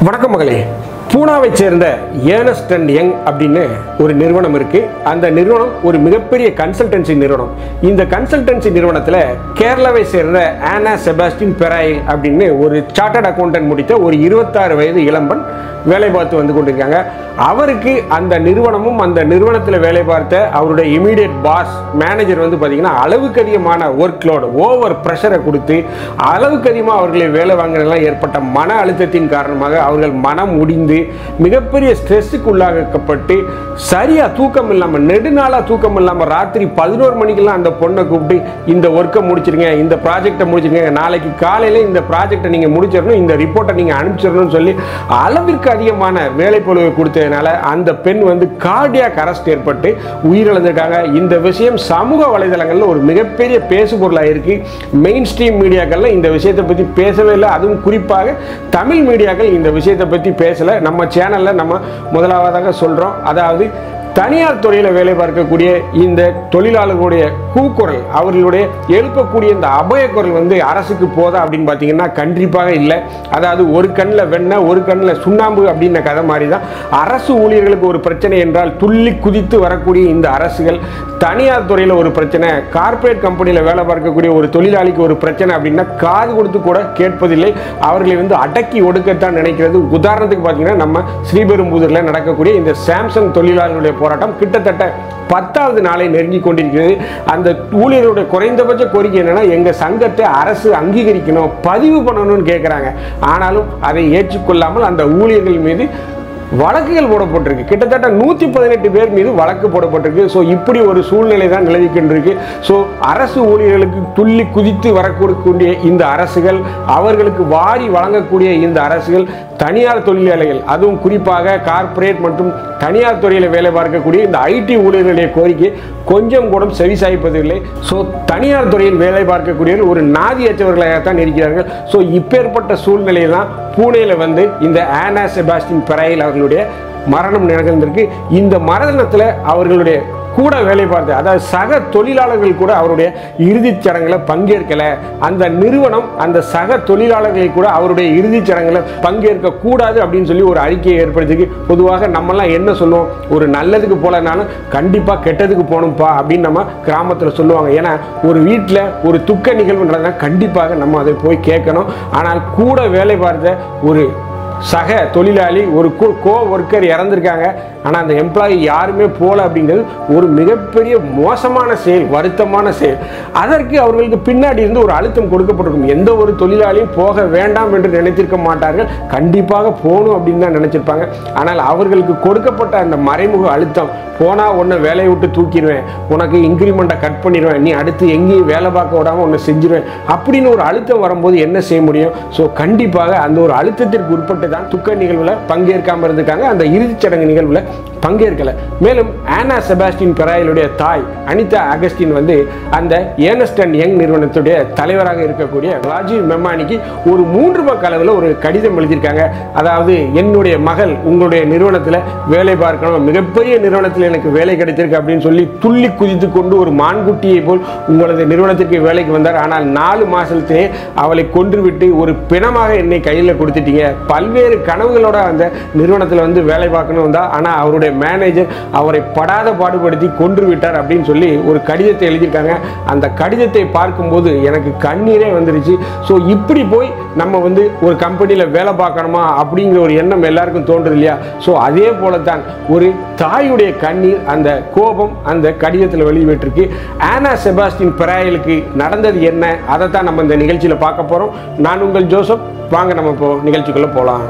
வணக்கம் மகளே. பூனாவை சேர்ந்த ஏர்னஸ்ட் அண்ட் யங் அப்படின்னு ஒரு நிறுவனம் இருக்கு. அந்த நிறுவனம் ஒரு மிகப்பெரிய கன்சல்டன்சி நிறுவனம். இந்த கன்சல்டன்சி நிறுவனத்தில் கேரளாவை சேர்ந்த ஆனா செபாஸ்டின் பெராயில் அப்படின்னு ஒரு சார்ட்டர்ட் அக்கௌண்டன்ட் முடித்த ஒரு 26 வயது இளம்பெண் வேலை பார்த்து வந்து கொண்டிருக்காங்க. அவருக்கு அந்த நிறுவனமும் அந்த நிறுவனத்தில் வேலை பார்த்த அவருடைய இமீடியட் பாஸ் மேனேஜர் வந்து பார்த்தீங்கன்னா அளவுக்கு அதிகமான ஒர்க் லோடு ஓவர் ப்ரெஷரை கொடுத்து அளவுக்கு அதிகமாக அவர்களை வேலை வாங்கினதெல்லாம் ஏற்பட்ட மன அழுத்தத்தின் காரணமாக அவர்கள் மனம் முடிந்து மிகப்பெரிய ஸ்ட்ரெஸ்ஸுக்கு உள்ளாக்கப்பட்டு சரியா தூக்கம் இல்லாமல் நெடுநாளாக தூக்கம் இல்லாமல் ராத்திரி 11 மணிக்கெல்லாம் அந்த பொண்ணை கூப்பிட்டு இந்த ஒர்க்கை முடிச்சிருங்க, இந்த ப்ராஜெக்டை முடிச்சிருங்க, நாளைக்கு காலையில் இந்த ப்ராஜெக்டை நீங்கள் முடிச்சிடணும், இந்த ரிப்போர்ட்டை நீங்கள் அனுப்பிச்சிடணும்னு சொல்லி அளவிற்கு அதிகமான வேலைப்பளுவை கொடுத்ததுனால அந்த பெண் வந்து கார்டியாக் அரெஸ்ட் ஏற்பட்டு உயிரிழந்திருக்காங்க. இந்த விஷயம் சமூக வலைதளங்களில் ஒரு மிகப்பெரிய பேசு பொருளாக இருக்கு. மெயின் ஸ்ட்ரீம் மீடியாக்கள்ல இந்த விஷயத்தை பற்றி பேசவே இல்லை. அதுவும் குறிப்பாக தமிழ் மீடியாக்கள் இந்த விஷயத்தை பற்றி பேசலை. நம்ம சேனல்ல நம்ம முதலாவதாக சொல்றோம். அதாவது தனியார் துறையில் வேலை பார்க்கக்கூடிய இந்த தொழிலாளர்களுடைய கூக்குரல், அவர்களுடைய எழுப்பக்கூடிய இந்த அபய குரல் வந்து அரசுக்கு போதா அப்படின்னு பார்த்தீங்கன்னா கண்டிப்பாக இல்லை. அதாவது ஒரு கண்ணில் வெண்ணெய் ஒரு கண்ணில் சுண்ணாம்பு அப்படின்ன கதை மாதிரி தான் அரசு ஊழியர்களுக்கு ஒரு பிரச்சனை என்றால் துள்ளி குதித்து வரக்கூடிய இந்த அரசுகள், தனியார் துறையில் ஒரு பிரச்சனை, கார்ப்பரேட் கம்பெனியில் வேலை பார்க்கக்கூடிய ஒரு தொழிலாளிக்கு ஒரு பிரச்சனை அப்படின்னா காது கொடுத்து கூட கேட்பதில்லை. அவர்களை வந்து அடக்கி ஒடுக்கத்தான் நினைக்கிறது. உதாரணத்துக்கு பார்த்தீங்கன்னா நம்ம ஸ்ரீபெரும்புதூரில் நடக்கக்கூடிய இந்த சாம்சங் தொழிலாளர்களுடைய போராட்டம் கிட்டத்தட்ட 10வது நாளை நெருங்கி கொண்டிருக்கிறது. அந்த ஊழியர்களுடைய குறைந்தபட்ச கோரிக்கை என்னன்னா, எங்க சங்கத்தை அரசு அங்கீகரிக்கணும், பதிவு பண்ணணும்னு கேட்கிறாங்க. ஆனாலும் அதை ஏற்றுக்கொள்ளாமல் அந்த ஊழியர்கள் மீது வழக்குகள் போடப்பட்டிருக்கு. கிட்டத்தட்ட 118 பேர் மீது வழக்கு போடப்பட்டிருக்கு. ஸோ இப்படி ஒரு சூழ்நிலை தான் நிலவிக்கின்றிருக்கு. ஸோ அரசு ஊழியர்களுக்கு துள்ளி குதித்து வரக்கூடிய இந்த அரசுகள், அவர்களுக்கு வாரி வழங்கக்கூடிய இந்த அரசுகள் தனியார் தொழிலாளிகள், அதுவும் குறிப்பாக கார்ப்பரேட் மற்றும் தனியார் துறையில் வேலை பார்க்கக்கூடிய இந்த ஐடி ஊழியர்களுடைய கோரிக்கை கொஞ்சம் கூட செவிசாய்ப்பதில்லை. ஸோ தனியார் துறையில் வேலை பார்க்கக்கூடியவர்கள் ஒரு நாதியற்றவர்களாகத்தான் இருக்கிறார்கள். ஸோ இப்பேற்பட்ட சூழ்நிலையில் தான் பூனேல வந்து இந்த ஆனா செபாஸ்டின் பெராயில் அவர்களுடைய மரணம் நிகழ்ந்திருக்கு. இந்த மரணத்தில் அவர்களுடைய கூட வேலை பார்த்து, அதாவது சக தொழிலாளர்கள் கூட அவருடைய இறுதிச் சடங்கில் பங்கேற்கலை. அந்த நிறுவனம் அந்த சக தொழிலாளர்களை கூட அவருடைய இறுதிச் சடங்கில் பங்கேற்க கூடாது அப்படின்னு சொல்லி ஒரு அறிக்கையை ஏற்படுத்திருக்கு. பொதுவாக நம்மெல்லாம் என்ன சொல்லுவோம், ஒரு நல்லதுக்கு போலனாலும் கண்டிப்பாக கெட்டதுக்கு போகணும்ப்பா அப்படின்னு நம்ம கிராமத்தில் சொல்லுவாங்க. ஏன்னா ஒரு வீட்டில் ஒரு துக்க நிகழ்வுன்றதுனா கண்டிப்பாக நம்ம அதை போய் கேட்கணும். ஆனால் கூட வேலை பார்த்த ஒரு சக தொழிலாளி, ஒரு கோ ஒர்க்கர் இறந்திருக்காங்க, ஆனால் அந்த எம்ப்ளாயி யாருமே போல அப்படிங்கிறது ஒரு மிகப்பெரிய மோசமான செயல், வருத்தமான செயல். அதற்கு அவர்களுக்கு பின்னாடி இருந்து ஒரு அழுத்தம் கொடுக்கப்பட்டிருக்கும். எந்த ஒரு தொழிலாளியும் போக வேண்டாம் என்று நினைத்திருக்க மாட்டார்கள், கண்டிப்பாக போகணும் அப்படின்னு தான் நினைச்சிருப்பாங்க. ஆனால் அவர்களுக்கு கொடுக்கப்பட்ட அந்த மறைமுக அழுத்தம், போனா உன்னை வேலையை விட்டு தூக்கிடுவேன், உனக்கு இன்க்ரிமெண்ட்டை கட் பண்ணிடுவேன், நீ அடுத்து எங்கேயும் வேலை பார்க்க விடாமல் உன்னை செஞ்சிருவேன் அப்படின்னு ஒரு அழுத்தம் வரும்போது என்ன செய்ய முடியும்? ஸோ கண்டிப்பாக அந்த ஒரு அழுத்தத்திற்கு உட்பட்டு தான் துக்க நிகழ்வில் பங்கேற்காமல் இருந்திருக்காங்க, அந்த இறுதிச் சடங்கு நிகழ்வில் பங்கேற்கல. மேலும் ஆனா செபாஸ்டின் பெராயிலுடைய தாய் அனிதா அகஸ்டின் வந்து அந்த ஏர்னஸ்ட் அண்ட் யங் நிறுவனத்துடைய தலைவராக இருக்கக்கூடிய ராஜீவ் மெமானிக்கு ஒரு 3 பக்க அளவில் ஒரு கடிதம் எழுதியிருக்காங்க. அதாவது என்னுடைய மகள் உங்களுடைய நிறுவனத்தில் வேலை பார்க்கணும், மிகப்பெரிய நிறுவனத்தில் எனக்கு வேலை கிடைத்திருக்கு அப்படின்னு சொல்லி துள்ளி குதித்து கொண்டு ஒரு மான்குட்டியை போல் உங்களது நிறுவனத்திற்கு வேலைக்கு வந்தார். ஆனால் 4 மாதத்திலே அவளை கொன்றுவிட்டு ஒரு பிணமாக என்னை கையில் கொடுத்துட்டீங்க. பல்வேறு கனவுகளோட அந்த நிறுவனத்தில் வந்து வேலை பார்க்கணும் தான், ஆனால் அவருடைய மேனேஜர் அவரை படாத பாடுபடுத்தி கொன்று விட்டார் அப்படின்னு சொல்லி ஒரு கடிதத்தை எழுதியிருக்காங்க. அந்த கடிதத்தை பார்க்கும்போது எனக்கு கண்ணீரே வந்துருச்சு. ஸோ இப்படி போய் நம்ம வந்து ஒரு கம்பெனியில் வேலை பார்க்கணுமா அப்படிங்கிற ஒரு எண்ணம் எல்லாருக்கும் தோன்றுது இல்லையா? ஸோ அதே போல தான் ஒரு தாயுடைய கண்ணீர், அந்த கோபம் அந்த கடிதத்தில் வெளியிட்டிருக்கு. ஆனா செபாஸ்டின் பெராயிலுக்கு நடந்தது என்ன, அதை தான் நம்ம இந்த நிகழ்ச்சியில் பார்க்க போகிறோம். நான் உங்கள் ஜோசப். வாங்க நம்ம இப்போ நிகழ்ச்சிக்குள்ளே போகலாம்.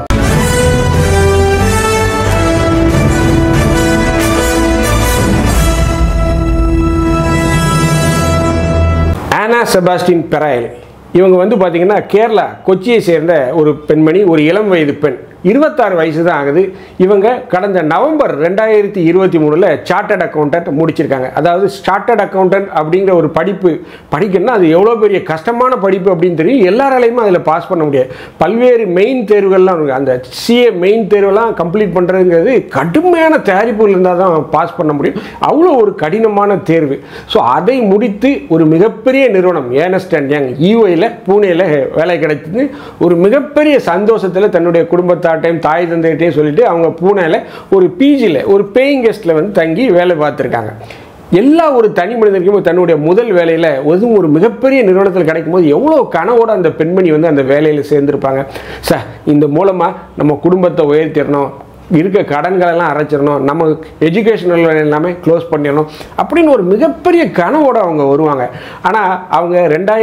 ஆனா செபாஸ்டின் பெராயில் இவங்க வந்து பார்த்தீங்கன்னா கேரளா கொச்சியை சேர்ந்த ஒரு பெண்மணி, ஒரு இளம் வயது பெண். 26 வயசு தான் ஆகுது. இவங்க கடந்த நவம்பர் 2023 சார்ட்டர்ட் அக்கௌண்டன்ட் முடிச்சிருக்காங்க. அதாவது சார்ட்டர்ட் அக்கௌண்டன்ட் அப்படிங்கிற ஒரு படிப்பு படிக்கணும்னா அது எவ்வளோ பெரிய கஷ்டமான படிப்பு அப்படின்னு தெரியும். எல்லாராலையுமே அதில் பாஸ் பண்ண முடியாது. பல்வேறு மெயின் தேர்வுகள்லாம் இருக்குது. அந்த சிஏ மெயின் தேர்வெல்லாம் கம்ப்ளீட் பண்ணுறதுங்கிறது கடுமையான தயாரிப்புகள் இருந்தால் தான் பாஸ் பண்ண முடியும். அவ்வளோ ஒரு கடினமான தேர்வு. ஸோ அதை முடித்து ஒரு மிகப்பெரிய நிறுவனம் ஏர்னஸ்ட் அண்ட் யங் யூஏயில் பூனேயில் வேலை கிடைத்தது. ஒரு மிகப்பெரிய சந்தோஷத்தில் தன்னுடைய குடும்பத்தார் தாத்தாட்டையும் தாய் தந்தையிட்டையும் சொல்லிட்டு அவங்க பூனேல ஒரு பிஜியில் ஒரு பேயிங் கெஸ்ட்டில் வந்து தங்கி வேலை பார்த்துருக்காங்க. எல்லா ஒரு தனி மனிதனுக்கும் தன்னுடைய முதல் வேலையில் அதுவும் ஒரு மிகப்பெரிய நிறுவனத்தில் கிடைக்கும் போது எவ்வளோ கனவோட அந்த பெண்மணி வந்து அந்த வேலையில் சேர்ந்துருப்பாங்க. சார் இந்த மூலமாக நம்ம குடும்பத்தை உயர்த்திடணும், இருக்க கடன்களெல்லாம் அரைச்சிடணும், நம்ம எஜுகேஷனல் எல்லாமே க்ளோஸ் பண்ணிடணும் அப்படின்னு ஒரு மிகப்பெரிய கனவோடு அவங்க வருவாங்க. ஆனால் அவங்க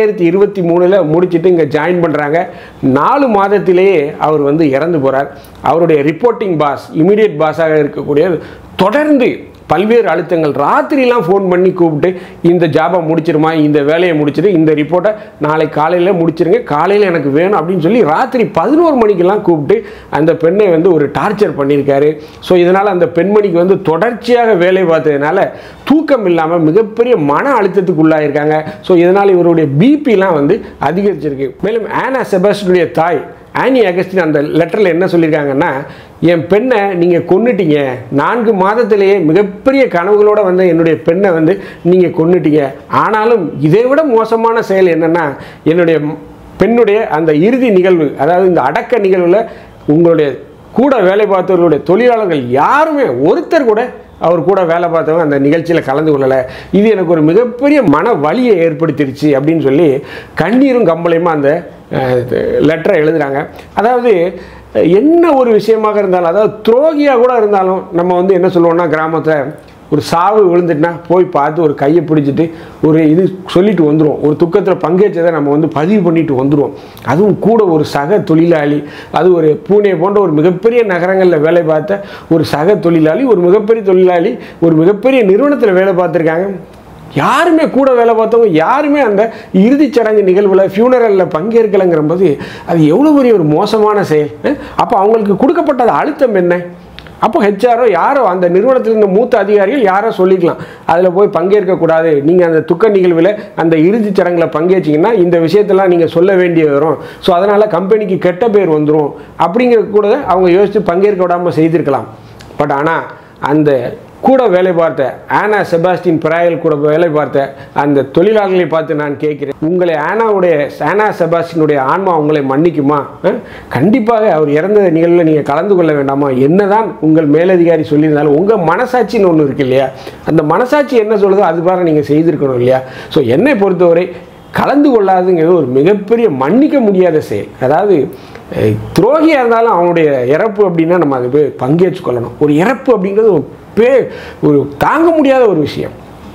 2023 முடிச்சுட்டு இங்கே ஜாயின் பண்ணுறாங்க. 4 மாதத்திலேயே அவர் வந்து இறந்து போகிறார். அவருடைய ரிப்போர்ட்டிங் பாஸ், இமீடியட் பாஸாக இருக்கக்கூடிய தொடர்ந்து பல்வேறு அழுத்தங்கள், ராத்திரிலாம் ஃபோன் பண்ணி கூப்பிட்டு இந்த ஜாபை முடிச்சிருமா, இந்த வேலையை முடிச்சிட்டு இந்த ரிப்போர்ட்டை நாளை காலையில் முடிச்சிருங்க, காலையில் எனக்கு வேணும் அப்படின்னு சொல்லி ராத்திரி 11 மணிக்கெல்லாம் கூப்பிட்டு அந்த பெண்ணை வந்து ஒரு டார்ச்சர் பண்ணியிருக்காரு. ஸோ இதனால் அந்த பெண்மணிக்கு வந்து தொடர்ச்சியாக வேலை பார்த்ததுனால தூக்கம் இல்லாமல் மிகப்பெரிய மன அழுத்தத்துக்கு உள்ளாயிருக்காங்க. ஸோ இதனால் இவருடைய பிபிலாம் வந்து அதிகரிச்சிருக்கு. மேலும் ஆனா செபாஸ்டினுடைய தாய் ஆனி அகஸ்டின் அந்த லெட்டரில் என்ன சொல்லியிருக்காங்கன்னா, என் பெண்ணை நீங்கள் கொன்னுட்டீங்க, 4 மாதத்திலேயே மிகப்பெரிய கனவுகளோடு வந்து என்னுடைய பெண்ணை வந்து நீங்கள் கொன்னுட்டீங்க. ஆனாலும் இதை விட மோசமான செயல் என்னென்னா, என்னுடைய பெண்ணுடைய அந்த இறுதி நிகழ்வு, அதாவது இந்த அடக்க நிகழ்வில் உங்களுடைய கூட வேலை பார்த்தவர்களுடைய தொழிலாளர்கள் யாருமே ஒருத்தர் கூட அவர் கூட வேலை பார்த்தவங்க அந்த நிகழ்ச்சியில் கலந்து கொள்ளலை. இது எனக்கு ஒரு மிகப்பெரிய மன வலியை ஏற்படுத்திடுச்சு அப்படின்னு சொல்லி கண்ணீரும் கம்பளையுமா அந்த லெட்டரை எழுதுகிறாங்க. அதாவது என்ன ஒரு விஷயமாக இருந்தாலும், அதாவது துரோகியாக கூட இருந்தாலும் நம்ம வந்து என்ன சொல்லுவோம்னா, கிராமத்தில் ஒரு சாவு விழுந்துட்டுனா போய் பார்த்து ஒரு கையை பிடிச்சிட்டு ஒரு இது சொல்லிட்டு வந்துடுவோம். ஒரு துக்கத்தில் பங்கேற்றதை நம்ம வந்து பதிவு பண்ணிட்டு வந்துடுவோம். அதுவும் கூட ஒரு சக தொழிலாளி, அது ஒரு பூனே போன்ற ஒரு மிகப்பெரிய நகரங்களில் வேலை பார்த்த ஒரு சக தொழிலாளி, ஒரு மிகப்பெரிய தொழிலாளி ஒரு மிகப்பெரிய நிறுவனத்தில் வேலை பார்த்துருக்காங்க. யாருமே கூட வேலை பார்த்தவங்க யாருமே அந்த இறுதிச் சடங்கு நிகழ்வில் ஃபியூனரலில் பங்கேற்கலைங்கிற போது அது எவ்வளோ பெரிய ஒரு மோசமான செயல். அப்போ அவங்களுக்கு கொடுக்கப்பட்டது அழுத்தம் என்ன? அப்போ ஹெச்ஆரோ யாரோ அந்த நிறுவனத்தில் இருந்த மூத்த அதிகாரிகள் யாரோ சொல்லிக்கலாம், அதில் போய் பங்கேற்கக்கூடாது, நீங்கள் அந்த துக்க நிகழ்வில் அந்த இறுதிச் சடங்கில் பங்கேற்றிங்கன்னா இந்த விஷயத்தெல்லாம் நீங்கள் சொல்ல வேண்டிய வரும், ஸோ அதனால் கம்பெனிக்கு கெட்ட பேர் வந்துடும் அப்படிங்கிற கூட அவங்க யோசித்து பங்கேற்க விடாமல் செய்திருக்கலாம். பட் ஆனால் அந்த கூட வேலை பார்த்த ஆனா செபாஸ்டின் பிராயல் கூட வேலை பார்த்த அந்த தொழிலாளர்களை பார்த்து நான் கேட்கிறேன், உங்களை ஆனா செபாஸ்டினுடைய ஆன்மா உங்களை மன்னிக்குமா? கண்டிப்பாக அவர் இறந்த நிகழ்வில் நீங்கள் கலந்து கொள்ள வேண்டாமா? என்னதான் உங்கள் மேலதிகாரி சொல்லியிருந்தாலும் உங்கள் மனசாட்சின்னு ஒன்று இருக்கு இல்லையா, அந்த மனசாட்சி என்ன சொல்லுதோ அது பாரு நீங்கள் செய்திருக்கணும் இல்லையா? ஸோ என்னை பொறுத்தவரை கலந்து கொள்ளாதுங்கிறது ஒரு மிகப்பெரிய மன்னிக்க முடியாத செயல். அதாவது துரோகியாக இருந்தாலும் அவனுடைய இறப்பு அப்படின்னா நம்ம அது போய் பங்கேற்று கொள்ளணும். ஒரு இறப்பு அப்படிங்கிறது ஒரு தாங்க முடியாத ஒரு விஷயம்.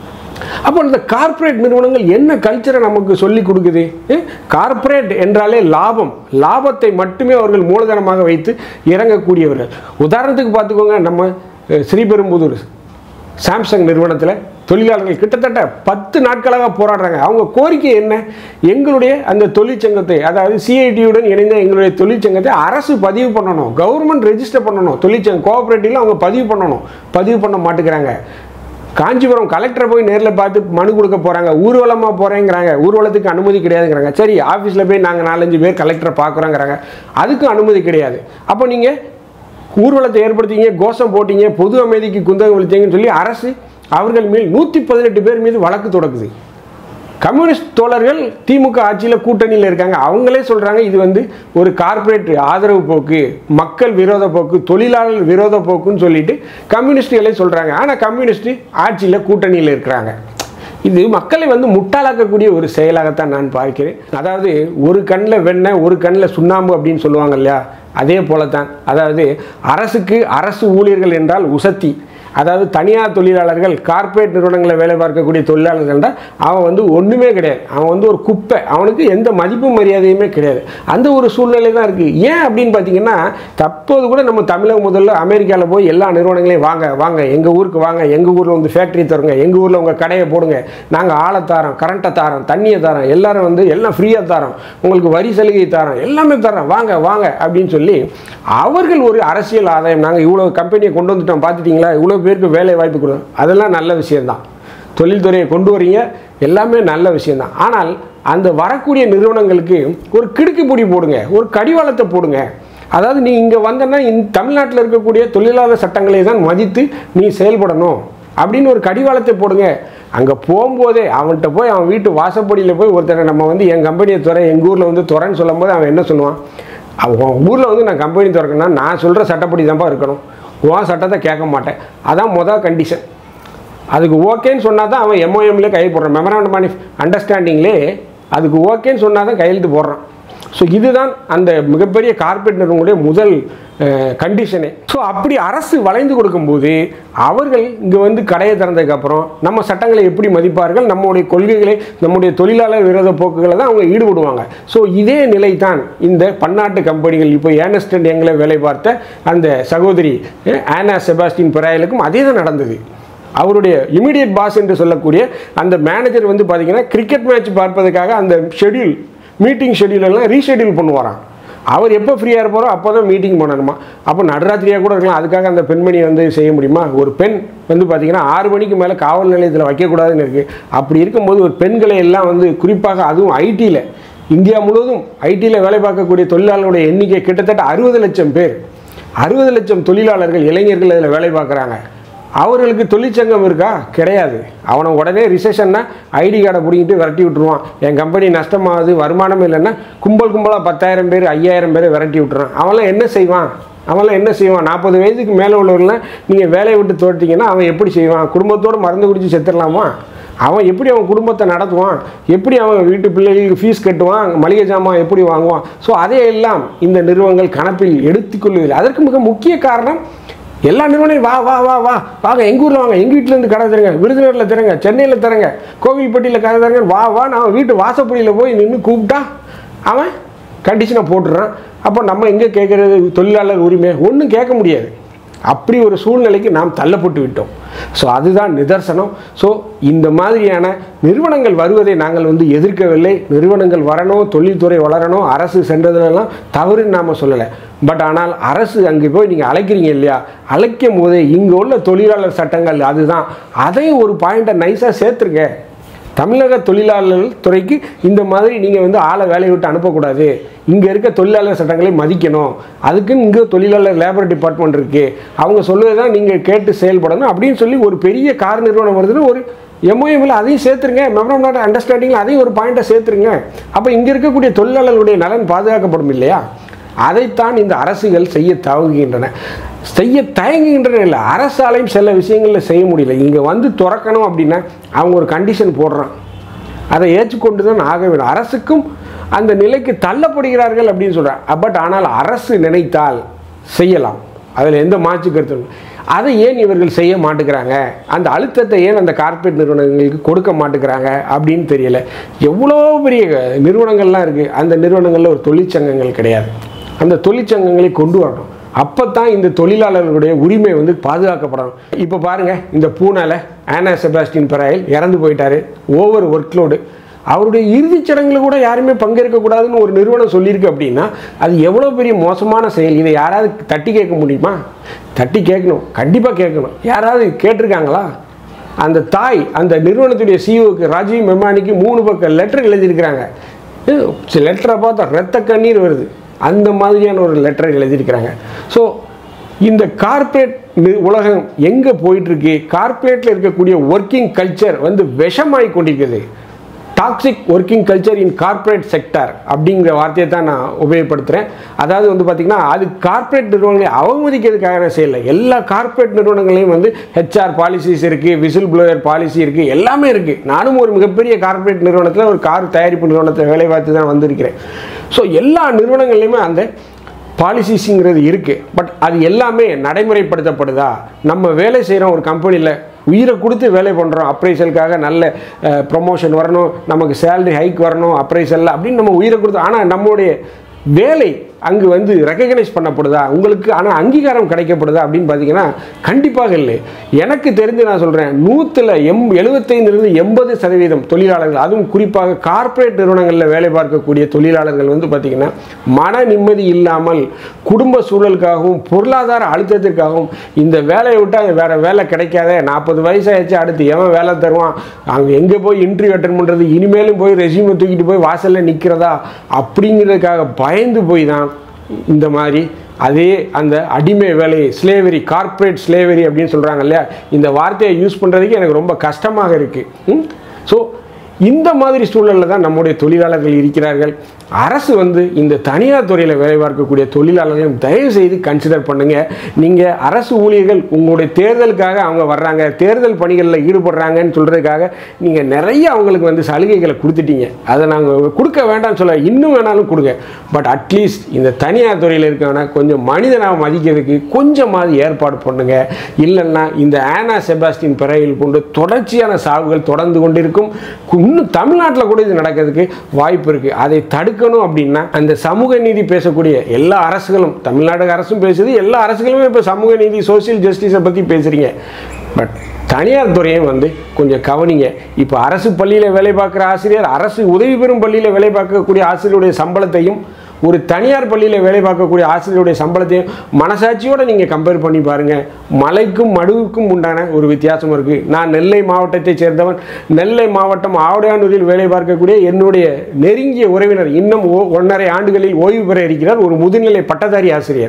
அப்போ இந்த கார்ப்பரேட் நிறுவனங்கள் என்ன கல்ச்சரை நமக்கு சொல்லி கொடுக்குது? கார்ப்பரேட் என்றாலே லாபம், லாபத்தை மட்டுமே அவர்கள் மூலதனமாக வைத்து இறங்கக்கூடியவர்கள். உதாரணத்துக்கு பார்த்துக்கோங்க, நம்ம ஸ்ரீபெரும்புதூர் சாம்சங் நிறுவனத்தில் தொழிலாளர்கள் கிட்டத்தட்ட 10 நாட்களாக போராடுறாங்க. அவங்க கோரிக்கை என்ன? எங்களுடைய அந்த தொழிற்சங்கத்தை, அதாவது சிஐடியுடன் இணைந்த எங்களுடைய தொழிற்சங்கத்தை அரசு பதிவு பண்ணணும், கவர்மெண்ட் ரெஜிஸ்டர் பண்ணணும், தொழிற்சங்கம் கோஆபரேட்டிவ்ல அவங்க பதிவு பண்ணணும், பதிவு பண்ண மாட்டேங்கிறாங்க. காஞ்சிபுரம் கலெக்டரை போய் நேரில் பார்த்து மனு கொடுக்க போகிறாங்க, ஊர்வலமாக போகிறேங்கிறாங்க, ஊர்வலத்துக்கு அனுமதி கிடையாதுங்கிறாங்க. சரி, ஆஃபீஸில் போய் நாங்கள் 4-5 பேர் கலெக்டரை பார்க்குறோங்கிறாங்க, அதுக்கும் அனுமதி கிடையாது. அப்போ நீங்கள் ஊர்வலத்தை ஏற்படுத்திங்க, கோஷம் போட்டீங்க, பொது அமைதிக்கு குந்தகம் விழித்தீங்கன்னு சொல்லி அரசு அவர்கள் மேல் 118 பேர் மீது வழக்கு தொடக்குது. கம்யூனிஸ்ட் தோழர்கள் திமுக ஆட்சியில் கூட்டணியில் இருக்காங்க, அவங்களே சொல்கிறாங்க இது வந்து ஒரு கார்ப்பரேட் ஆதரவு போக்கு, மக்கள் விரோத போக்கு, தொழிலாளர் விரோத போக்குன்னு சொல்லிட்டு கம்யூனிஸ்டுகளே சொல்கிறாங்க. ஆனால் கம்யூனிஸ்ட் ஆட்சியில் கூட்டணியில் இருக்கிறாங்க. இது மக்களை வந்து முட்டாளாக்கக்கூடிய ஒரு செயலாகத்தான் நான் பார்க்கிறேன். அதாவது ஒரு கண்ணில் வெண்ணெய் ஒரு கண்ணில் சுண்ணாம்பு அப்படின்னு சொல்லுவாங்க இல்லையா, அதே போலத்தான். அதாவது அரசுக்கு அரசு ஊழியர்கள் என்றால் உசத்தி, அதாவது தனியார் தொழிலாளர்கள், கார்ப்பரேட் நிறுவனங்களில் வேலை பார்க்கக்கூடிய தொழிலாளர்கள் தான் அவன் வந்து ஒன்றுமே கிடையாது, அவன் வந்து ஒரு குப்பை, அவனுக்கு எந்த மதிப்பு மரியாதையுமே கிடையாது. அந்த ஒரு சூழ்நிலை தான் இருக்குது. ஏன் அப்படின்னு பார்த்தீங்கன்னா, தற்போது கூட நம்ம தமிழக முதல்ல அமெரிக்காவில் போய் எல்லா நிறுவனங்களையும் வாங்க வாங்க எங்கள் ஊருக்கு வாங்க, எங்கள் ஊரில் வந்து ஃபேக்ட்ரி தருங்க, எங்கள் ஊரில் உங்கள் கடையை போடுங்க, நாங்கள் ஆளை தாரோம், கரண்ட்டை தாரோம், தண்ணியை தாரோம், எல்லாரும் வந்து எல்லாம் ஃப்ரீயாக தாரோம், உங்களுக்கு வரி சலுகை தாரோம், எல்லாமே தரோம், வாங்க வாங்க அப்படின்னு சொல்லி அவர்கள் ஒரு அரசியல் ஆதாயம், நாங்கள் இவ்வளோ கம்பெனியை கொண்டு வந்துட்டோம் பார்த்துட்டிங்களா, இவ்வளோ பேருக்கு வேலை வாய்ப்பு கொடுக்கும், அதெல்லாம் நல்ல விஷயம்தான். தொழில்துறையை கொண்டு வரீங்க, எல்லாமே நல்ல விஷயம்தான். ஆனால் அந்த வரக்கூடிய நிறுவனங்களுக்கு ஒரு கிடுக்குப்பிடி போடுங்க, ஒரு கடிவாளத்தை போடுங்க. அதாவது நீ இங்கே வந்தன்னா இந்த தமிழ்நாட்டில் இருக்கக்கூடிய தொழிலாளர் சட்டங்களை தான் மதித்து நீ செயல்படணும் அப்படின்னு ஒரு கடிவாளத்தை போடுங்க. அங்கே போகும்போதே அவன்கிட்ட போய் அவன் வீட்டு வாசப்படியில் போய் ஒருத்தனை நம்ம வந்து என் கம்பெனியை துறை, எங்கள் ஊரில் வந்து துறைன்னு சொல்லும் போது அவன் என்ன சொல்லுவான்? ஊரில் வந்து நான் கம்பெனி திறக்கணும்னா நான் சொல்கிற சட்டப்படி தான்ப்பா இருக்கணும், உன் சட்டத்தை கேட்க மாட்டேன். அதான் மொதல் கண்டிஷன். அதுக்கு ஓகேன்னு சொன்னால் தான் அவன் எம்ஓஎம்லேயே கையில் போடுறான், மெமராண்டம் ஆஃப் அண்டர்ஸ்டாண்டிங்லேயே அதுக்கு ஓகேன்னு சொன்னால் தான் கையெழுத்து போடுறான். ஸோ இதுதான் அந்த மிகப்பெரிய கார்ப்பரேட் நிறுவனங்களுடைய முதல் கண்டிஷனே. ஸோ அப்படி அரசு வளைந்து கொடுக்கும்போது அவர்கள் இங்கே வந்து கடையை திறந்ததுக்கப்புறம் நம்ம சட்டங்களை எப்படி மதிப்பார்கள், நம்முடைய கொள்கைகளை, நம்முடைய தொழிலாளர் விரோத போக்குகளை தான் அவங்க ஈடுபடுவாங்க. ஸோ இதே நிலை தான் இந்த பன்னாட்டு கம்பெனிகள். இப்போ ஏர்னஸ்ட் அண்ட் யங்ல வேலை பார்த்த அந்த சகோதரி ஆனா செபாஸ்டின் பெராயலுக்கும் அதே தான் நடந்தது. அவருடைய இமீடியட் பாஸ் என்று சொல்லக்கூடிய அந்த மேனேஜர் வந்து பார்த்தீங்கன்னா கிரிக்கெட் மேட்ச் பார்ப்பதற்காக அந்த மீட்டிங் ஷெடியூலெல்லாம் ரீஷெடியூல் பண்ணுவாராம். அவர் எப்போ ஃப்ரீயாக இருப்பாரோ அப்போ தான் மீட்டிங் பண்ணணுமா. அப்போ நடுராத்திரியாக கூட இருக்கலாம். அதுக்காக அந்த பெண்மணி வந்து செய்ய முடியுமா? ஒரு பெண் வந்து பார்த்தீங்கன்னா 6 மணிக்கு மேலே காவல் நிலையத்தில் வைக்கக்கூடாதுன்னு இருக்குது. அப்படி இருக்கும்போது ஒரு பெண்களை எல்லாம் வந்து குறிப்பாக அதுவும் ஐடியில், இந்தியா முழுவதும் ஐடியில் வேலை பார்க்கக்கூடிய தொழிலாளர்களுடைய எண்ணிக்கை கிட்டத்தட்ட 60 லட்சம் பேர், 60 லட்சம் தொழிலாளர்கள், இளைஞர்கள் அதில் வேலை பார்க்குறாங்க. அவர்களுக்கு தொழிற்சங்கம் இருக்கா? கிடையாது. அவனை உடனே ரிசெஷன்னா ஐடி கார்டை பிடிங்கிட்டு விரட்டி விட்டுருவான். என் கம்பெனி நஷ்டமாகுது, வருமானம் இல்லைன்னா கும்பலாக 10,000 பேர் 5,000 பேர் விரட்டி விட்டுறான். அவன்லாம் என்ன செய்வான்? 40 வயதுக்கு மேலே உள்ளவர்கள்லாம் நீங்கள் வேலையை விட்டு தோட்டிங்கன்னா அவன் எப்படி செய்வான்? குடும்பத்தோடு மருந்து குடித்து செத்துடலாமா? அவன் எப்படி அவன் குடும்பத்தை நடத்துவான்? எப்படி அவன் வீட்டு பிள்ளைகளுக்கு ஃபீஸ் கட்டுவான்? மளிகை ஜாமான் எப்படி வாங்குவான்? ஸோ அதையெல்லாம் இந்த நிறுவனங்கள் கணக்கில் எடுத்துக்கொள்வதில்லை. அதற்கு மிக முக்கிய காரணம், எல்லா நிறுவனம் வாங்க எங்கள் ஊரில் வாங்க, எங்கள் வீட்டிலேருந்து கடை தருங்க, விருதுநகரில் தரங்க, சென்னையில் தரங்க, கோவில்பட்டியில் கடை தரங்க, வா நான் வீட்டு வாசப்படியில் போய் நின்று கூப்பிட்டா அவன் கண்டிஷனை போட்டுடுறான். அப்போ நம்ம எங்கே கேட்குறது? தொழிலாளர் உரிமை ஒன்றும் கேட்க முடியாது. அப்படி ஒரு சூழ்நிலைக்கு நாம் தள்ளப்பட்டு விட்டோம். ஸோ அதுதான் நிதர்சனம். ஸோ இந்த மாதிரியான நிறுவனங்கள் வருவதை நாங்கள் வந்து எதிர்க்கவில்லை. நிறுவனங்கள் வரணும், தொழில்துறை வளரணும், அரசு சென்றதுலாம் தவறுன்னு நாம் சொல்லலை. பட் ஆனால் அரசு அங்கே போய் நீங்கள் அழைக்கிறீங்க இல்லையா, அழைக்கும் போதே இங்கே உள்ள தொழிலாளர் சட்டங்கள் அதுதான், அதையும் ஒரு பாயிண்ட்டை நைஸாக சேர்த்துருக்க. தமிழக தொழிலாளர் துறைக்கு இந்த மாதிரி நீங்கள் வந்து ஆளை வேலையை விட்டு அனுப்பக்கூடாது, இங்கே இருக்க தொழிலாளர் சட்டங்களை மதிக்கணும், அதுக்குன்னு இங்கே தொழிலாளர் லேபர் டிபார்ட்மெண்ட் இருக்குது, அவங்க சொல்லுவது தான் நீங்கள் கேட்டு செயல்படணும் அப்படின்னு சொல்லி ஒரு பெரிய கார் நிறுவனம் வருதுன்னு ஒரு எம்ஓஎம்ல அதையும் சேர்த்துருங்க, மெமராண்டம் ஆஃப் அண்டர்ஸ்டாண்டிங்கில் அதையும் ஒரு பாயிண்ட்டை சேர்த்துருங்க. அப்போ இங்கே இருக்கக்கூடிய தொழிலாளர்களுடைய நலன் பாதுகாக்கப்படும் இல்லையா? அதைத்தான் இந்த அரசுகள் செய்ய தயங்குகின்றன. இல்லை, அரசாலையும் சில விஷயங்களில் செய்ய முடியல. இங்கே வந்து திறக்கணும் அப்படின்னா அவங்க ஒரு கண்டிஷன் போடுறான், அதை ஏற்றுக்கொண்டு தான் ஆக வேண்டும். அரசுக்கும் அந்த நிலைக்கு தள்ளப்படுகிறார்கள் அப்படின்னு சொல்கிறார். பட் ஆனால் அரசு நினைத்தால் செய்யலாம், அதில் எந்த மாற்று கருத்து. அதை ஏன் இவர்கள் செய்ய மாட்டேங்கிறாங்க? அந்த அழுத்தத்தை ஏன் அந்த கார்ப்பரேட் நிறுவனங்களுக்கு கொடுக்க மாட்டேங்கிறாங்க அப்படின்னு தெரியல. எவ்வளோ பெரிய நிறுவனங்கள்லாம் இருக்குது, அந்த நிறுவனங்களில் ஒரு தொழிற்சங்கங்கள் கிடையாது. அந்த தொழிற்சங்கங்களை கொண்டு வரணும். அப்போ தான் இந்த தொழிலாளர்களுடைய உரிமை வந்து பாதுகாக்கப்படணும். இப்போ பாருங்கள், இந்த பூனாவில் ஆனா செபாஸ்டின் பெராயல் இறந்து போயிட்டார். Over workload. அவருடைய இறுதிச் சடங்குல கூட யாருமே பங்கேற்கக்கூடாதுன்னு ஒரு நிறுவனம் சொல்லியிருக்கு அப்படின்னா அது எவ்வளோ பெரிய மோசமான செயல். இதை யாராவது தட்டி கேட்க முடியுமா? தட்டி கேட்கணும், கண்டிப்பாக கேட்கணும். யாராவது கேட்டிருக்காங்களா? அந்த தாய் அந்த நிறுவனத்துடைய சிஇஓக்கு ராஜீவ் மெமானிக்கு 3 பக்கம் லெட்டர் எழுதியிருக்கிறாங்க. லெட்டரை பார்த்தா ரத்த கண்ணீர் வருது. அந்த மாதிரியான ஒரு லெட்டர் எழுதியிருக்கிறாங்க. ஸோ இந்த கார்ப்பரேட் உலகம் எங்கே போயிட்டுருக்கு? கார்ப்பரேட்டில் இருக்கக்கூடிய ஒர்க்கிங் கல்ச்சர் வந்து விஷமாகி கொண்டிருக்குது. Toxic working culture in corporate sector அப்படிங்கிற வார்த்தையை தான் நான் உபயோகப்படுத்துகிறேன். அதாவது வந்து பார்த்திங்கன்னா அது கார்ப்பரேட் நிறுவனங்களை அவமதிக்கிறதுக்காக செய்யலை. எல்லா கார்ப்பரேட் நிறுவனங்களையும் வந்து ஹெச்ஆர் பாலிசிஸ் இருக்குது, விசில் ப்ளோயர் பாலிசி இருக்குது, எல்லாமே இருக்குது. நானும் ஒரு மிகப்பெரிய கார்ப்பரேட் நிறுவனத்தில் ஒரு கார் தயாரிப்பு நிறுவனத்தில் வேலை பார்த்து தான் வந்திருக்கிறேன். ஸோ எல்லா நிறுவனங்கள்லையுமே அந்த பாலிசிஸுங்கிறது இருக்குது. பட் அது எல்லாமே நடைமுறைப்படுத்தப்படுதா? நம்ம வேலை செய்கிறோம் ஒரு கம்பெனியில், உயிரை கொடுத்து வேலை பண்ணுறோம், அப்ரைசலுக்காக நல்ல ப்ரொமோஷன் வரணும், நமக்கு சேலரி ஹைக் வரணும் அப்ரைசலில் அப்படின்னு நம்ம உயிரை கொடுத்து, ஆனால் நம்மளுடைய வேலை அங்கு வந்து ரெக்கக்னைஸ் பண்ணப்படுதா உங்களுக்கு? ஆனால் அங்கீகாரம் கிடைக்கப்படுதா அப்படின்னு பார்த்தீங்கன்னா கண்டிப்பாக இல்லை. எனக்கு தெரிஞ்சு நான் சொல்கிறேன், 75லிருந்து 80% தொழிலாளர்கள், அதுவும் குறிப்பாக கார்ப்பரேட் நிறுவனங்களில் வேலை பார்க்கக்கூடிய தொழிலாளர்கள் வந்து பார்த்திங்கன்னா மன நிம்மதி இல்லாமல் குடும்ப சூழலுக்காகவும் பொருளாதார அழுத்தத்திற்காகவும் இந்த வேலையை விட்டால் வேறு வேலை கிடைக்காத, 40 வயசாகிடுச்சு, அடுத்து எவன் வேலை தருவான், அங்கே எங்கே போய் இன்டர்வியூ அட்டன் பண்ணுறது, இனிமேலும் போய் ரெஸ்யூமை தூக்கிட்டு போய் வாசலில் நிற்கிறதா அப்படிங்கிறதுக்காக பயந்து போய் தான் இந்த மாதிரி அதே அந்த அடிமை வேலை, ஸ்லேவரி, கார்ப்பரேட் ஸ்லேவரி அப்படின்னு சொல்கிறாங்க இல்லையா, இந்த வார்த்தையை யூஸ் பண்ணுறதுக்கு எனக்கு ரொம்ப கஷ்டமாக இருக்குது. ஸோ இந்த மாதிரி சூழலில் தான் நம்முடைய தொழிலாளர்கள் இருக்கிறார்கள். அரசு இந்த தனியார் துறையில் வேலை பார்க்கக்கூடிய தொழிலாளர்களையும் தயவு செய்து கன்சிடர் பண்ணுங்க. நீங்கள் அரசு ஊழியர்கள் உங்களுடைய தேர்தலுக்காக அவங்க வர்றாங்க, தேர்தல் பணிகளில் ஈடுபடுறாங்கன்னு சொல்கிறதுக்காக நீங்கள் நிறைய அவங்களுக்கு சலுகைகளை கொடுத்துட்டீங்க. அதை நாங்கள் கொடுக்க வேண்டாம்னு சொல்ல, இன்னும் வேணாலும் கொடுங்க. பட் அட்லீஸ்ட் இந்த தனியார் துறையில் இருக்கவன கொஞ்சம் மனிதனாக மதிக்கிறதுக்கு கொஞ்சமாவது ஏற்பாடு பண்ணுங்க. இல்லைன்னா இந்த ஆனா செபாஸ்டின் பெரேயில் கொண்டு தொடர்ச்சியான சாவுகள் தொடர்ந்து கொண்டிருக்கும். இன்னும் தமிழ்நாட்டில் கூட இது நடக்கிறதுக்கு வாய்ப்பு இருக்கு. அதை தடுக்கணும் அப்படின்னா அந்த சமூக நீதி பேசக்கூடிய எல்லா அரசுகளும், தமிழ்நாடு அரசும் பேசுது, எல்லா அரசுகளுமே இப்போ சமூக நீதி சோசியல் ஜஸ்டிஸை பற்றி பேசுறீங்க. பட் தனியார் துறையும் கொஞ்சம் கவனிங்க. இப்போ அரசு பள்ளியில் வேலை பார்க்குற ஆசிரியர், அரசு உதவி பெறும் பள்ளியில் வேலை பார்க்கக்கூடிய ஆசிரியருடைய சம்பளத்தையும் ஒரு தனியார் பள்ளியில் வேலை பார்க்கக்கூடிய ஆசிரியருடைய சம்பளத்தையும் மனசாட்சியோடு நீங்கள் கம்பேர் பண்ணி பாருங்கள். மலைக்கும் மடுவுக்கும் உண்டான ஒரு வித்தியாசம் இருக்குது. நான் நெல்லை மாவட்டத்தை சேர்ந்தவன். நெல்லை மாவட்டம் ஆவடையானூரில் வேலை பார்க்கக்கூடிய என்னுடைய நெருங்கிய உறவினர் இன்னும் 1.5 ஆண்டுகளில் ஓய்வு பெற இருக்கிறார். ஒரு முதுநிலை பட்டதாரி ஆசிரியர்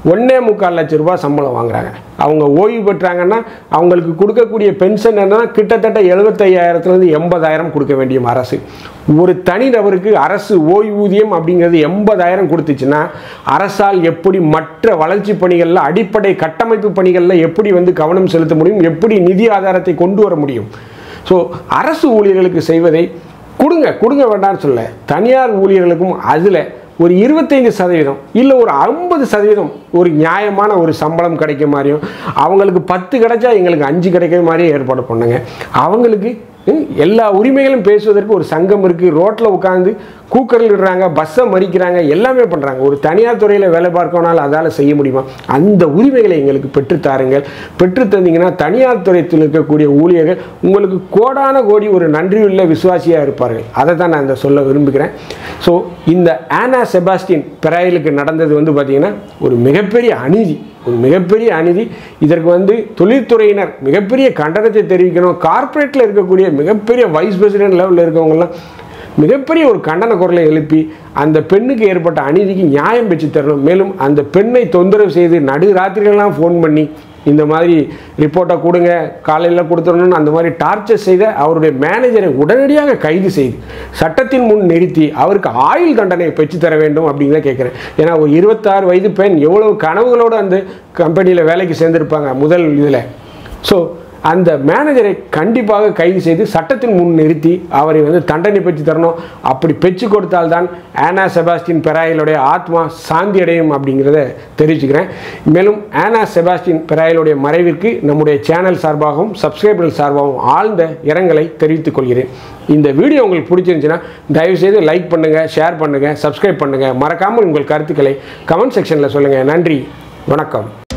1.25 லட்சம் ரூபாய் சம்பளம் வாங்குறாங்க. அவங்க ஓய்வு பெற்றாங்கன்னா அவங்களுக்கு கொடுக்கக்கூடிய பென்ஷன் என்ன கிட்டத்தட்ட 75,000 80,000 கொடுக்க வேண்டிய அரசு. ஒரு தனிநபருக்கு அரசு ஓய்வூதியம் அப்படிங்கிறது 80,000 கொடுத்துச்சுன்னா அரசால் எப்படி மற்ற வளர்ச்சி பணிகளில், அடிப்படை கட்டமைப்பு பணிகளில் எப்படி கவனம் செலுத்த முடியும், எப்படி நிதி ஆதாரத்தை கொண்டு வர முடியும்? ஸோ அரசு ஊழியர்களுக்கு செய்வதை கொடுங்க வேண்டாம்னு சொல்ல, தனியார் ஊழியர்களுக்கும் அதில் ஒரு 25% இல்லை ஒரு 50% ஒரு நியாயமான ஒரு சம்பளம் கிடைக்க மாதிரியும், அவங்களுக்கு 10 கிடைச்சா எங்களுக்கு 5 கிடைக்கிற மாதிரியே ஏற்பாடு பண்ணுங்க. அவங்களுக்கு எல்லா உரிமைகளும் பேசுவதற்கு ஒரு சங்கம் இருக்குது. ரோட்டில் உட்காந்து கூக்கரில் விடுறாங்க, பஸ்ஸை மறிக்கிறாங்க, எல்லாமே பண்ணுறாங்க. ஒரு தனியார் துறையில் வேலை பார்க்கணும்னாலும் அதால் செய்ய முடியுமா? அந்த உரிமைகளை எங்களுக்கு பெற்றுத்தாருங்கள். பெற்று தந்தீங்கன்னா தனியார் துறையில் இருக்கக்கூடிய ஊழியர்கள் உங்களுக்கு கோடான கோடி ஒரு நன்றியுள்ள விசுவாசியாக இருப்பார்கள். அதை தான் நான் சொல்ல விரும்புகிறேன். ஸோ இந்த ஆனா செபாஸ்டின் பெரேயிலுக்கு நடந்தது பார்த்திங்கன்னா ஒரு மிகப்பெரிய அநீதி, ஒரு மிகப்பெரிய அநீதி. இதற்கு தொழில்துறையினர் மிகப்பெரிய கண்டனத்தை தெரிவிக்கணும். கார்ப்பரேட்டில் இருக்கக்கூடிய மிகப்பெரிய வைஸ் பிரசிடென்ட் லெவலில் இருக்கவங்கலாம் மிகப்பெரிய ஒரு கண்டன குரலை எழுப்பி அந்த பெண்ணுக்கு ஏற்பட்ட அநீதிக்கு நியாயம் பெற்று தரணும். மேலும் அந்த பெண்ணை தொந்தரவு செய்து நடுராத்திரிகள்லாம் ஃபோன் பண்ணி இந்த மாதிரி ரிப்போர்ட்டை கொடுங்க, காலையில் கொடுத்துடணும்னு அந்த மாதிரி டார்ச்சர் செய்த அவருடைய மேனேஜரை உடனடியாக கைது செய்து சட்டத்தின் முன் நிறுத்தி அவருக்கு ஆயுள் தண்டனை பெற்று தர வேண்டும் அப்படிங்கிறத கேட்குறேன். ஏன்னா ஒரு 26 வயது பெண் எவ்வளவு கனவுகளோடு அந்த கம்பெனியில் வேலைக்கு சேர்ந்துருப்பாங்க முதல் இதில். ஸோ அந்த மேனேஜரை கண்டிப்பாக கைது செய்து சட்டத்தின் முன் நிறுத்தி அவரை தண்டனை பெற்று தரணும். அப்படி பெற்று கொடுத்தால்தான் ஆனா செபாஸ்டின் பெரேயிலுடைய ஆத்மா சாந்தி அடையும் அப்படிங்கிறத தெரிவிச்சுக்கிறேன். மேலும் ஆனா செபாஸ்டின் பெரேயிலுடைய மறைவிற்கு நம்முடைய சேனல் சார்பாகவும் சப்ஸ்கிரைபர்கள் சார்பாகவும் ஆழ்ந்த இரங்கலை தெரிவித்துக் கொள்கிறேன். இந்த வீடியோ உங்களுக்கு பிடிச்சிருந்துச்சுன்னா தயவுசெய்து லைக் பண்ணுங்கள், ஷேர் பண்ணுங்கள், சப்ஸ்கிரைப் பண்ணுங்கள். மறக்காமல் உங்கள் கருத்துக்களை கமெண்ட் செக்ஷனில் சொல்லுங்கள். நன்றி, வணக்கம்.